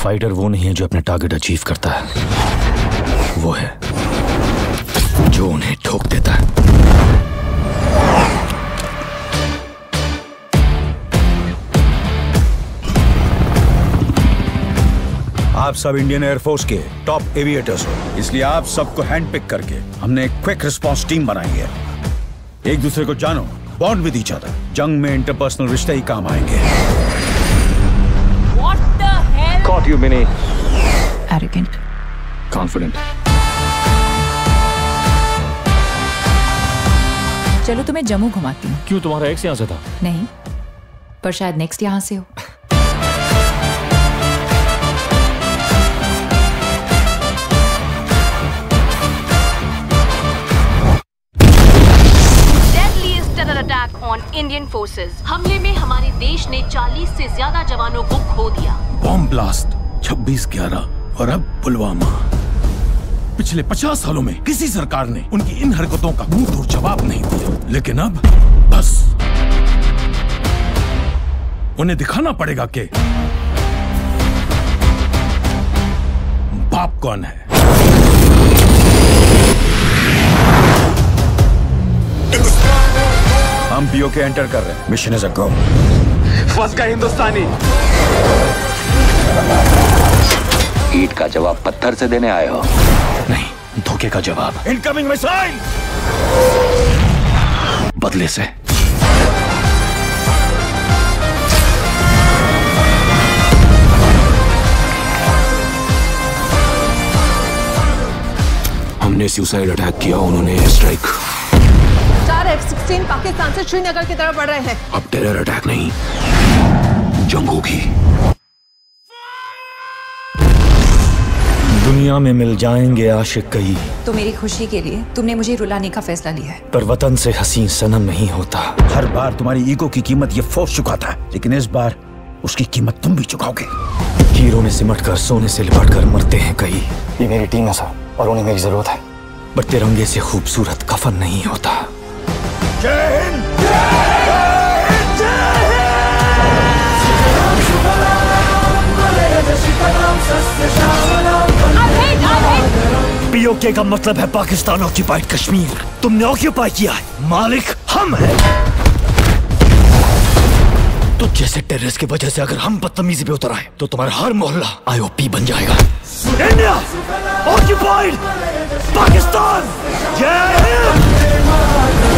Fighter वो नहीं है जो अपने टारगेट अचीव करता है, वो है जो उन्हें ठोक देता है। आप सब इंडियन एयरफोर्स के टॉप एविएटर्स हो, इसलिए आप सबको हैंड पिक करके हमने एक क्विक रिस्पांस टीम बनाई है। एक दूसरे को जानो, बॉन्ड विद ईच अदर। जंग में इंटरपर्सनल रिश्ते ही काम आएंगे। What the hell? Caught you, Minnie. Arrogant. Confident. चलो तुम्हें जम्मू घुमाती हूँ। क्यों, तुम्हारा एक्स यहाँ से था? नहीं, पर शायद नेक्स्ट यहाँ से हो। Attack on Indian forces. हमले में हमारे देश ने 40 से ज्यादा जवानों को खो दिया। बॉम्ब ब्लास्ट 26/11 और अब पुलवामा। पिछले 50 सालों में किसी सरकार ने उनकी इन हरकतों का मुंह तोड़ जवाब नहीं दिया, लेकिन अब बस उन्हें दिखाना पड़ेगा कि बाप कौन है। हम पीओके एंटर कर रहे हैं। Mission is a go. फंस गए हिंदुस्तानी। ईंट का जवाब पत्थर से देने आए हो? नहीं, धोखे का जवाब। Incoming missile. बदले से। हमने सुसाइड अटैक किया, उन्होंने एयर स्ट्राइक। F-16 पाकिस्तान से श्रीनगर की तरफ बढ़ रहे हैं। अब टेरर अटैक नहीं, जंग होगी। दुनिया में मिल जाएंगे आशिक कई। तो मेरी खुशी के लिए तुमने मुझे रुलाने का फैसला लिया है। पर वतन से हसीन सनम नहीं होता। हर बार तुम्हारी ईगो की कीमत ये फोर्स चुकाता है, लेकिन इस बार उसकी कीमत तुम भी चुकाओगे। हीरो में सिमट कर सोने से लिपट कर मरते हैं कई। ये मेरी टीम है सर, और उन्हें मेरी जरूरत है। पर तिरंगे से खूबसूरत कफन नहीं होता। जय हिंद। पीओके का मतलब है पाकिस्तान ऑक्यूपाइड कश्मीर। तुमने ऑक्यूपाई किया है, मालिक हम हैं। तो जैसे टेररिस्ट की वजह से अगर हम बदतमीजी पे उतर आए तो तुम्हारा हर मोहल्ला आईओपी बन जाएगा। India occupied Pakistan. जय हिंद।